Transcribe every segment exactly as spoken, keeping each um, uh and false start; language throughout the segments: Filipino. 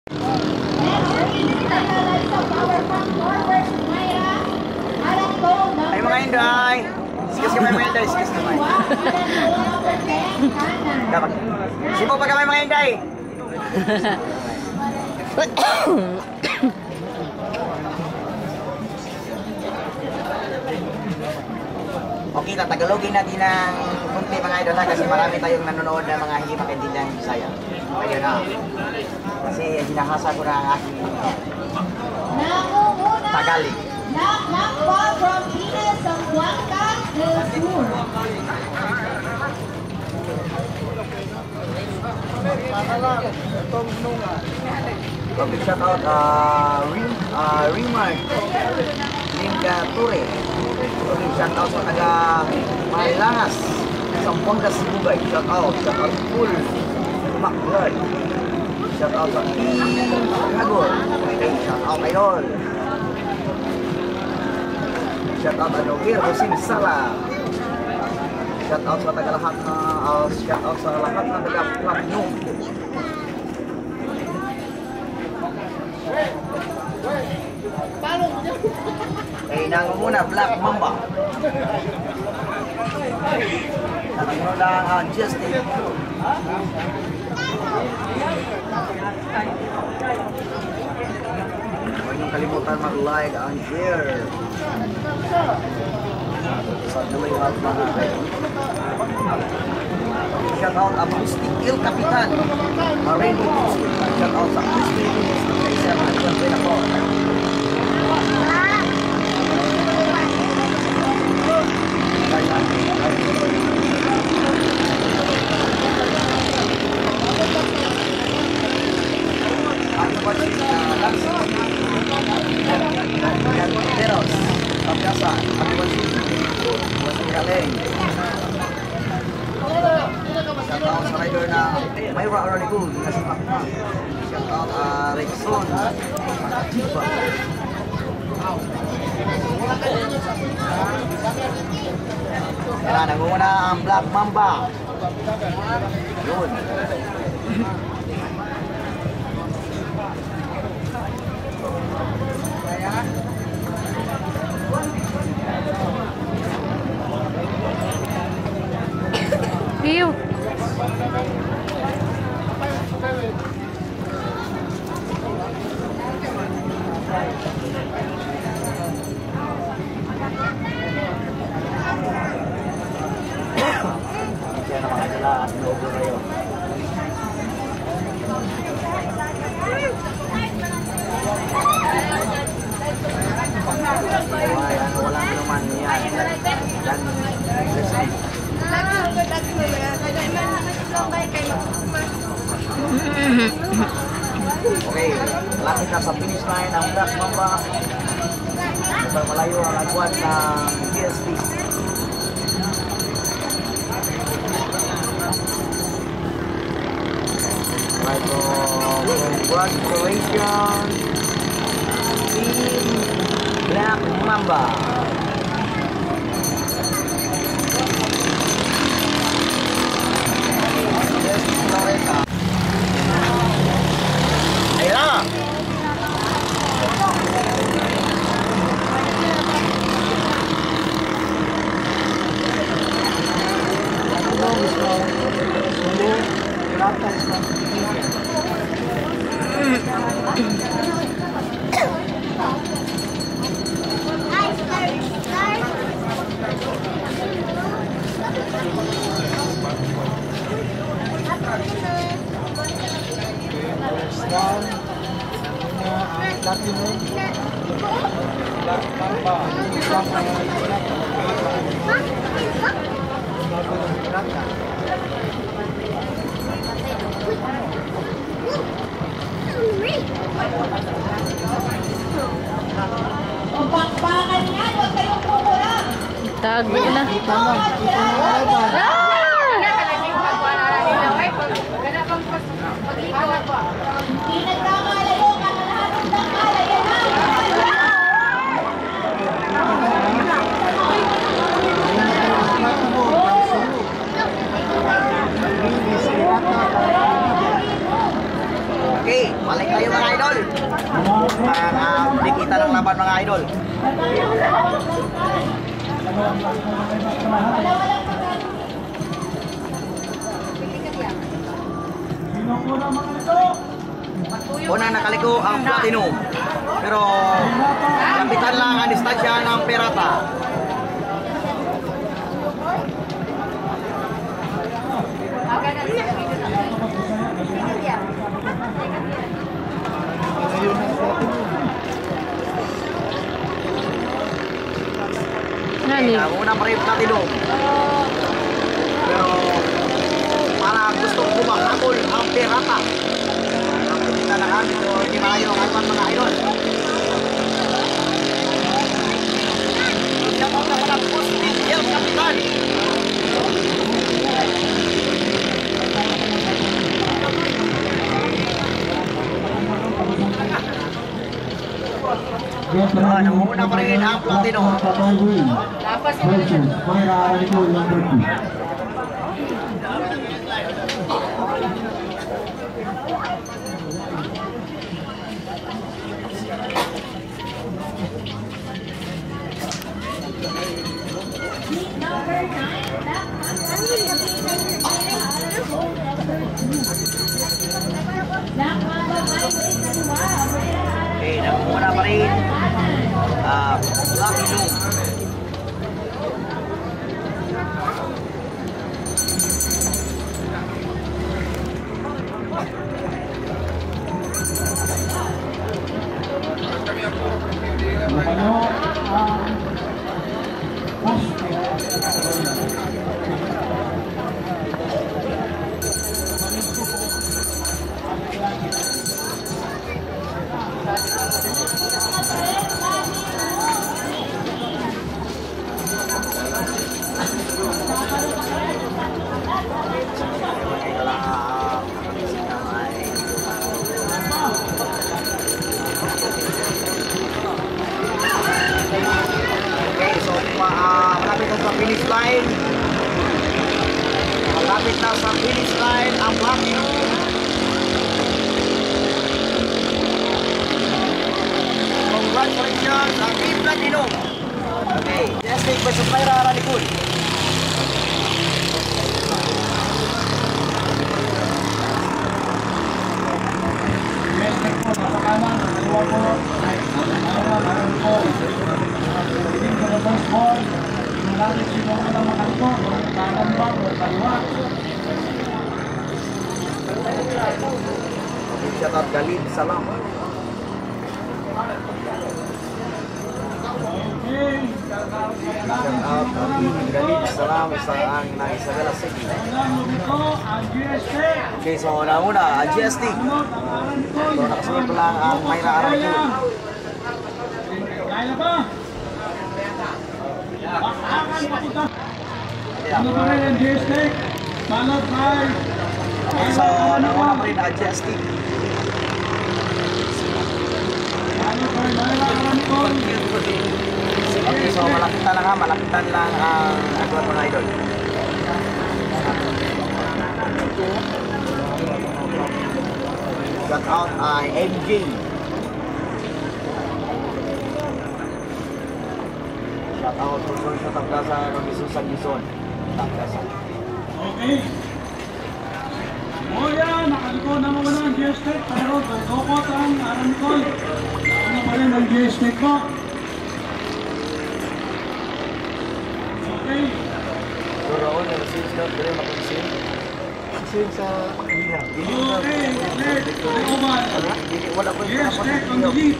Ay mga Inday! Excuse kami mga Inday, excuse naman. Dapat. Sipo pa kami mga Inday! Okay, tatagalogin natin ng kunti mga idol na kasi marami tayong nanonood na mga hindi makaintindihan ng Bisaya. Ayun na. Kasi hinahasa ko na ang aking Tagalog. Not, not far from Pinas, Zamboanga del Sur. Okay, shout out uh, Rim, uh, Rimar Linda Ture. Okay, shout out sa taga Marilangas, Zamboanga Sibugay. Shout out, shout out Full Macblood. Shout out sa Team Hagor. Okay, shout out Idol. Shout out ano, Virgosin Sala. Shout out sa taga lahat na uh, shout out sa lahat na taga Platinum. Eh, nang muna Black Mamba. Nang muna ang Justin. Huwag niyong kalimutan mag-like and share. Sa duloy at mga kayo. Shout out Acoustic Il Capitan. Rainbow Acoustic. Shout out sa Acoustic Il Capitan. Isa na ito ang ako. Shout out sa rider na Mayra Araligul, Nasipak na. Shout out uh, Rexon, Makachipa. Kaya nangunguna ang Black Mamba. Yun. View. Kaya na mga nila at logo kayo. Ay, ano, walang naman yan. Dan, okay, lapit na sa finish line ang Black Mamba. Super malayo ang agwat ng G S T. Right, so congratulations Team Black Mamba. Ayan! Pakpakan yan, huwag kayong pumura. Tago na. Tama. Hindi nagkakalayo ka na lahat ng nagkalayo na. Okay, balik tayo mga mga idol. Para hindi kita ng laban mga idol. Unang nakaliko ang Platinum. Pero kapitan lang ang distansya ng Pirata. Nani? Ang unang pa rin Platinum. Pero para gusto bumahabol ang Pirata. Ang kapitan lang ang ito, hindi malayo ang ating mga idol. Siya ang naman positive El Capitan. Ah, nanguna pa rin ang Platino. Versus Mayra Aricol number two. Okay, nanguna pa rin ah, Platinum. Okay, so uh, malapit na sa finish line. Malapit na sa finish line ang Platinum. Congratulations ang Team Platinum. Okay, Majestic versus Mayra Aricol. Shout out Galid, salam. Shout out Galid, salam sa ang naisagala sige. Okay, so nauna, G S T. So nakasunod lang ang Mayra Aricol. Kaya ba? Okay, so nauna pa rin ang G S T. Okay, so malapitan lang ha, malapitan lang ang agwat mga idol. Shout out ay M J. Shout out to Son sa Tagdasa, Robinson sa Gison. Tagdasa. Okay. O yan, nakaliko na muna ang G S T. Pero dukot ang Aricol. Ano pa rin ang G S T ko? Okay. So Raon, since na pwede makasin. Since sa Liha. Okay, next. Ano ba? Wala ko G S T on the lead.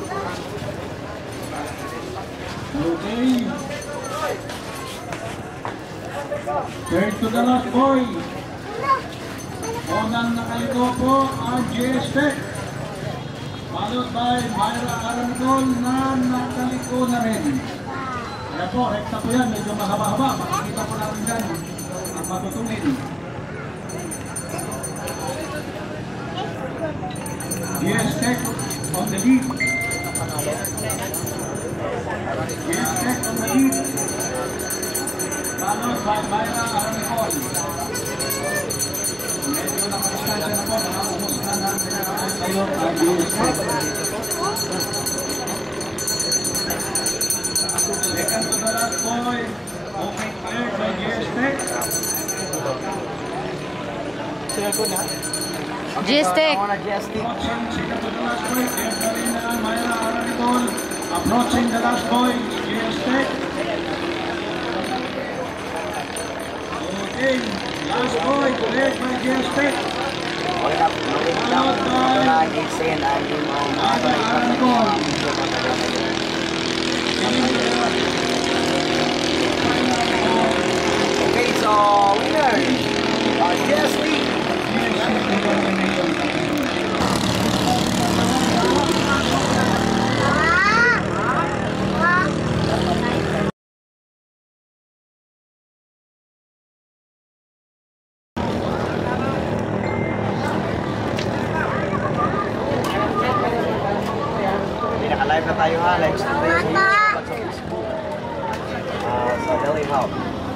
Okay. Third to the last boy. Unang nakaliko po ang G S Tech. Followed by Myra Arangol na nakaliko na rin. Kaya po, rekta po yan. Medyo mahaba-haba. Makikita po namin dyan ang matutungin. G S Tech on the lead. G S Tech on the lead. Followed by Myra Arangol. Medyo nakadistansya na po. Nakaubos na natin kayo ang G S Tech. Second to the last boy. Okay, cleared by G S Tech. G S Tech. G S Tech. Second to the last boy. Cleared na rin ang Myra Arangol. Approaching the last boy. G S Tech. Okay, last boy. Cleared by G S Tech. Okay na, followed by Gibson and yung Myra Arangol. Okay, so winner, uh, G S Tech. Live na tayo ha, live stream tayo sa YouTube at sa Facebook. Uh, sa Delhi Hub.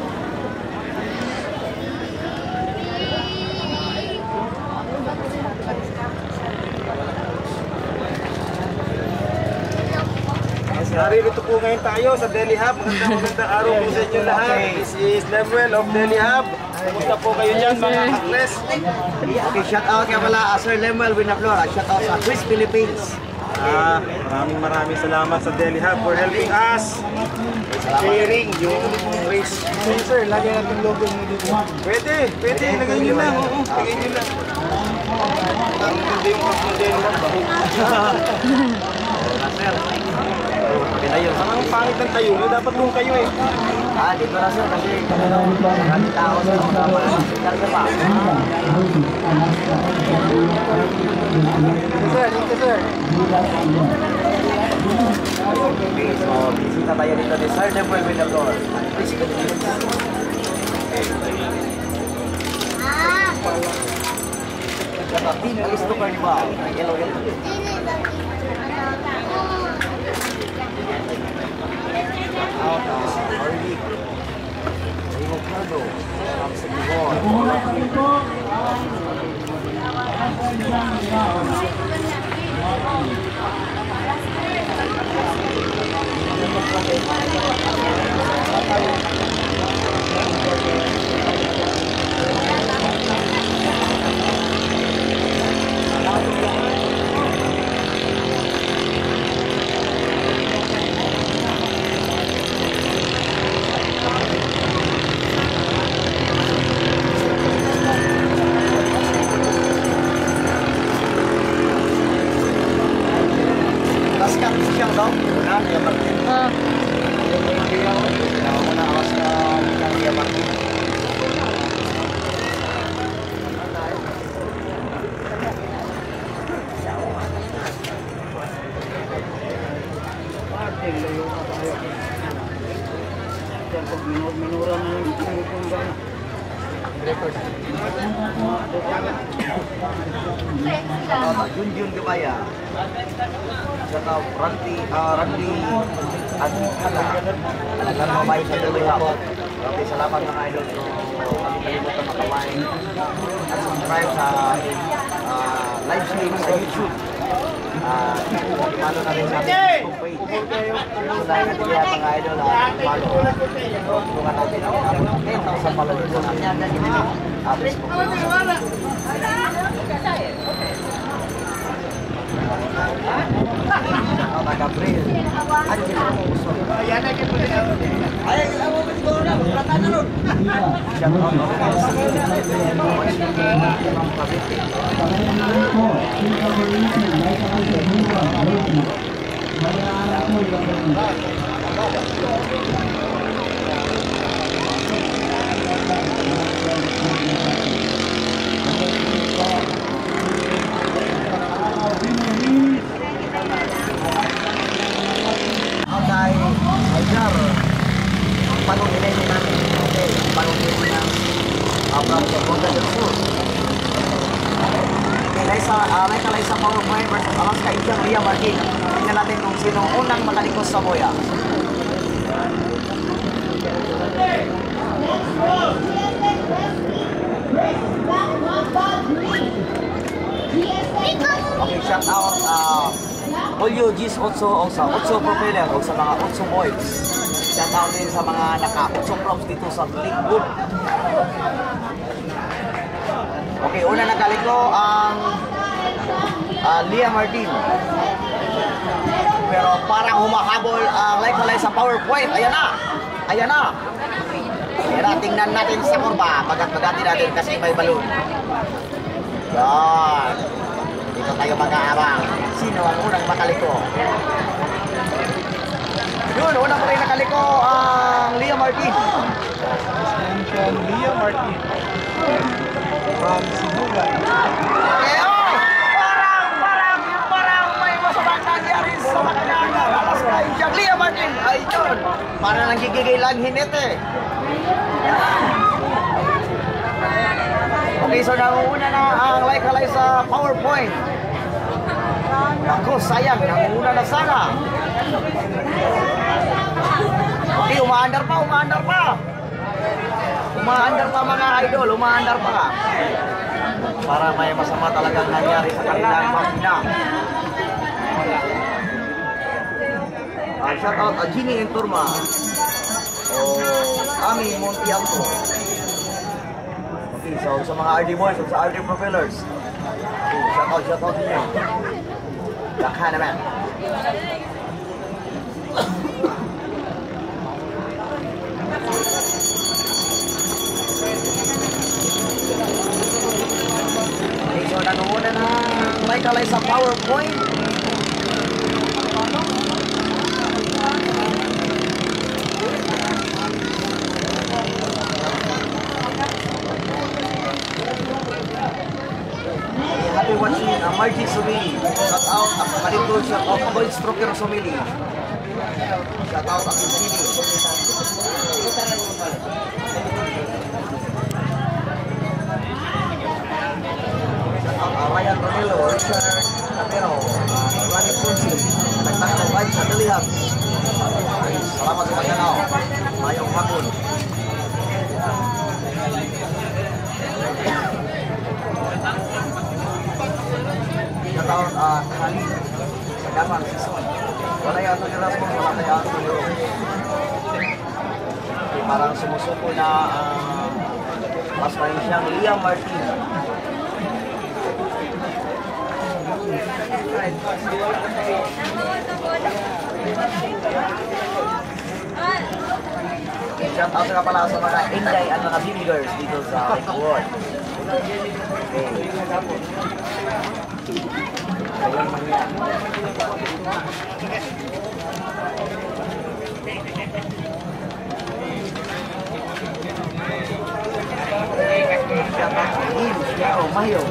Naririto po ngayon tayo sa Delhi Hub. Magandang magandang araw po sa inyo lahat. This is Lemuel of Delhi Hub. Kumusta po kayo dyan mga kakles? Okay, shout out kaya pala uh, Sir Lemuel Winaflora. Shout out sa Chris Philippines. Ah, maraming maraming salamat sa Delhi Hub for helping us sharing yung race. Sir, lagyan natin logo nyo dito. Pwede, pwede. Lagay nyo lang. Oo, lagay nyo lang. Ang hindi yung mas ng Delhi Hub. Pinayon. Ang pangit ng tayo nyo, dapat doon kayo eh. Ah, dito na sir kasi marami tao sa mga mga pa. Sir, dito sir. Okay, so bisita tayo dito ni Sir Lemuel Winaflora. Please continue. Sa Team Alisto Carnival, ang yellow yellow. Out uh, Orly, Ricardo, from Sigibor. Mula kami po ang Laskat siyang daw, na Kuya Martin. Ah, Kaya mo na awas ka ni Kuya Martin. Junjun Gabaya. Saka Randy, uh, Randy at Kala. Talagang mabait sa Delhi Hub. Maraming salamat mga idol. So, kami kalimutan makaway at subscribe sa uh, live stream sa YouTube. Uh, follow na rin sa Facebook page. So, dahil kaya mga idol, uh, follow. So, tulungan natin ang ten thousand followers sa uh, Facebook page. Oh, Gabriel. Angelo Muso. Ayan na kita. Ay, alam mo ba ito na? Plata na ron. Shout out to panungin ng Abraham sa Bonda del Sur. Okay, Liza, uh, Liza, Liza PowerPoint versus Alaska Indian Ria Martin. Tingnan natin kung sino unang makalikos sa boya. Okay, shout out uh, Julio G's Otso sa Otso Propeller o sa mga Otso Boys. Shout out din sa mga naka-Otso props dito sa Lakewood. Okay, una nakaliko ang uh, Lia Martin. Pero parang humahabol ang uh, like sa PowerPoint. Ayan na! Ayan na! Ayan na, tingnan natin sa kurba. Bagat-bagati natin kasi may balon. Yan. Dito tayo mag-aabang. Sino ang unang makaliko? Yun, unang pa rin nakaliko ang Lia Martin. From Lia Martin. From Cebu. Eh, oh! Parang, parang, parang may masamang nangyari sa makanyanga. Alaska Indian Lia Martin. Ay, yun. Parang nanggigigay lang hinit eh. Okay, so nangunguna na ang like halay sa PowerPoint. Ako, sayang, nangunguna na sana. Okay, umaandar pa, umaandar pa. Umaandar pa mga idol, umaandar pa. Para may masama talagang nangyari sa kanilang makina. Uh, shout out a Gini Enturma. O Ami Montialto. Okay, so sa mga R D boys, sa R D propellers. Okay, shout out, shout out niyo. Lakha naman. Okay, so nangunguna na may kalay sa PowerPoint. Happy watching uh, Margie Sumili. Shout out ang kalito shout out Lloyd Stroker Sumili. Shout out ang Sumili. Shout out uh, Ryan Ronelo, Richard Capero, uh, Ronnie Punsi, nagtang ng live sa Delihab. Salamat sa pagkanaw. Mayong hapon. Taon uh, kali sa gamang season. Wala yato yung rasmong, wala kaya yato yung parang sumusuko na uh, mas pa rin siyang Lia Martin. Shout out nga pala sa mga Inday at mga Bimigers dito sa Lakewood. Okay. Ayun man yan. Siya, Mayo.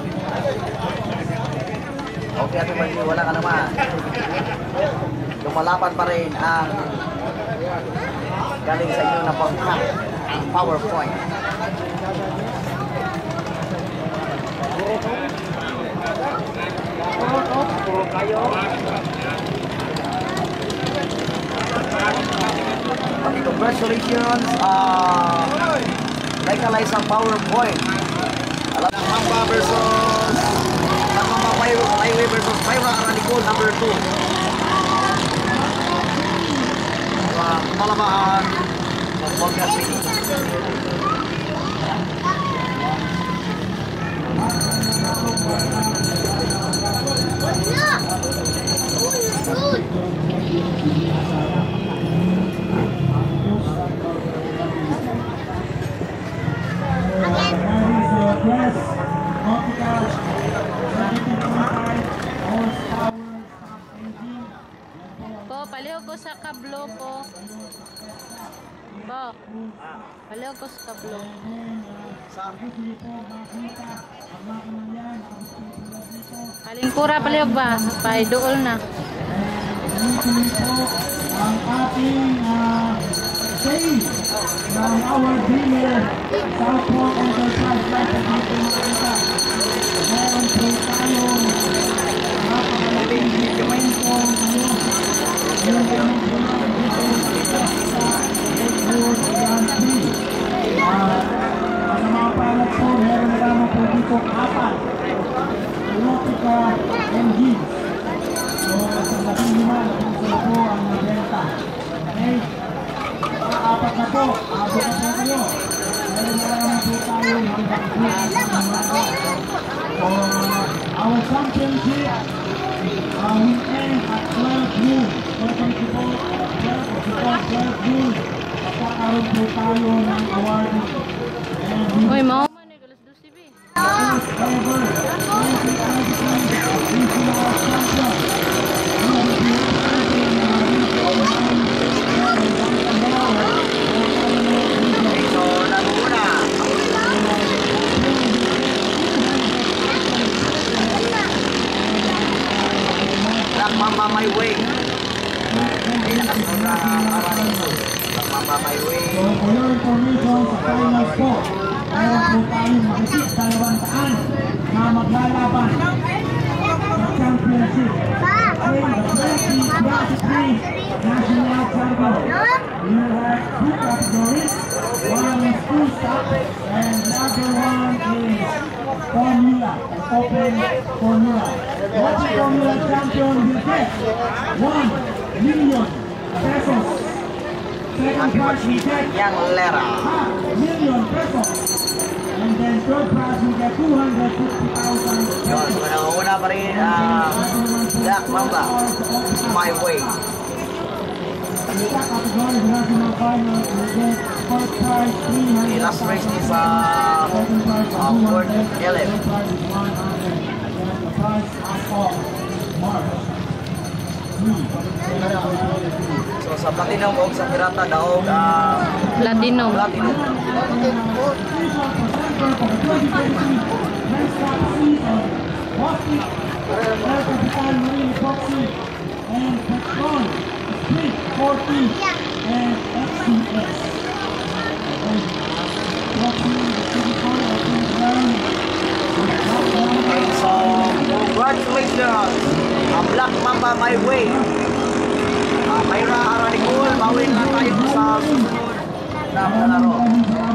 Okay, ato ba wala ka naman. Lumalapan pa rin ang galing sa inyo na pang-hack, ang PowerPoint. Okay, congratulations. Uh, like a sa PowerPoint. Alam ng Mamba versus Mamba Highway versus Myra Aranicol number two. Uh, Malabahan, Volga City. Po, paliw ko sa kablo po. Po, paliw ko sa kablo. Kalingkura paliw ba? Paidool na. Ang ating uh, save ng our dealer, Southport Enterprise Life at dito makita. Meron po tayong napakalaking kwento ngayon. Yung gamit po natin dito sa Edward Grand Prix. Sa mga palat po, meron naman po dito apat. Erotica and Gibbs. So, sa labing lima, labing sila po ang nabenta. Okay? Apat na po, abot na po kayo. Meron na naman po tayo hanggang po sa mga. So, our championship uh, will end at twelve noon. Welcome to po, twelve noon. Magkakaroon po tayo ng awarding. Uy, mau man eh, alas dos T V. So, naguna. Black Mamba My Way. Ay, nakasunod na parang ito. Black Mamba My Way. So, for your information, sa finals po, meron po tayong mahigit dalawang daan na maglalaban sa championship. In the twenty twenty-three National Champion, you have two categories. One is full stop, and the other one is formula, an open formula. What the formula champion will get? One million pesos. Second prize will get Yang Lera. half million pesos. And then third prize will get two hundred fifty thousand Yun, so pesos. nanguna pa rin ang Black Mamba My Way. The category of national final will get first prize three The hundred last race thousand is pesos. uh, Second prize is uh, two Ford hundred. Elef. Third prize is one hundred. And the prize as of March. So sa Platinum o sa Pirata daog ang Platinum. Platinum. Okay, so congratulations ang Black Mamba My Way. Uh, Mayra Aranicol, bawin na tayo sa susunod na palaro.